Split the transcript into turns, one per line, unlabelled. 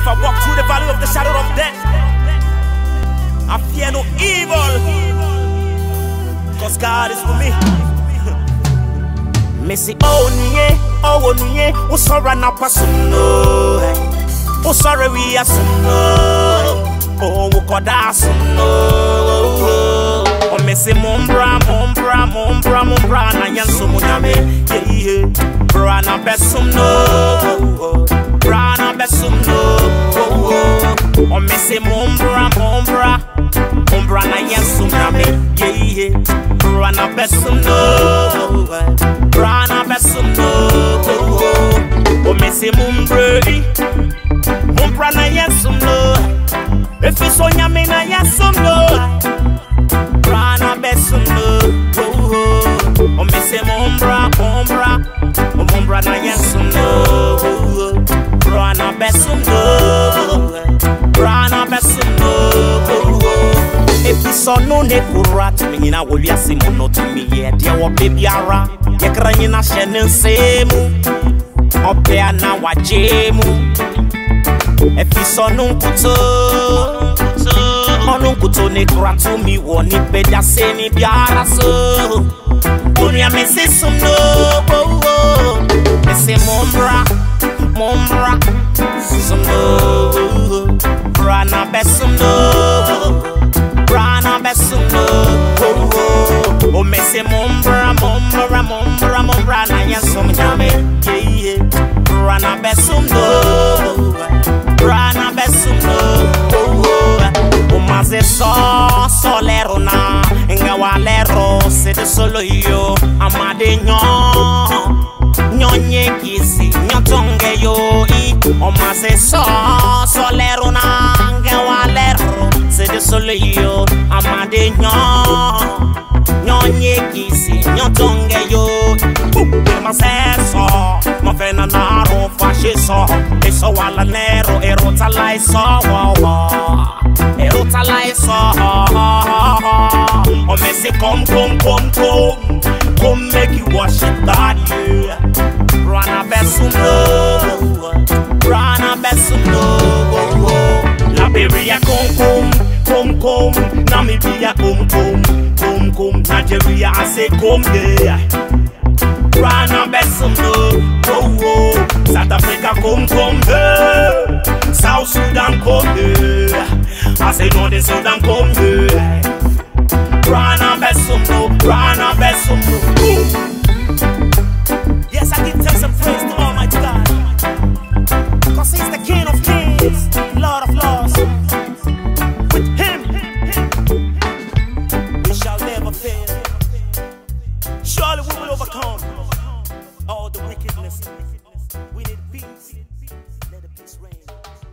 If I walk through the valley of the shadow of death, I fear no evil, cause God is with me. Missy oh nye, oh sorry na pasuno, oh sorry we are suno, oh koda suno, oh missy mumbra na yansu munyame, yeah, brana besumno, brana besumno, oh missy mumbra na yansu munyame, yeah, brana besumno. Brana besumno, oh missy mumbra na yasumno. If you so nyame na yasumno, brana besumno, oh missy mumbra na yasumno, brana besumno. If you so no ne kurat, me na wo wiase mo no to me ye dia wo bebiara. Yekranye na shene nsemu opea na wajemu efiso nunkuto onunkuto ne kratu mi woni beda se ni biara so onia mesesum no ese mumbra sumno brana besumno o mese mumbra na yansum nyame yeah brana besumno o maze solero na nga walero se de solo yo amade nyonye kisi nyotonge yo I o maze solero na nga walero se de solo yo amade nyonye kisi nyotonge yo ma seso ma fena naro fashiso eso wala nero erota laiso o messy come make you wash it God yeah brana besumno la beria come Namibia come Nigeria I say come there brana besumno South Africa come here South Sudan come here I say Northern Sudan come here brana besumno Yes, I give thanks and praise to Almighty God, cause He's the King of Kings, Lord of Lords. With Him we shall never fail. Surely we will overcome all the wickedness. We need peace. Let the peace reign.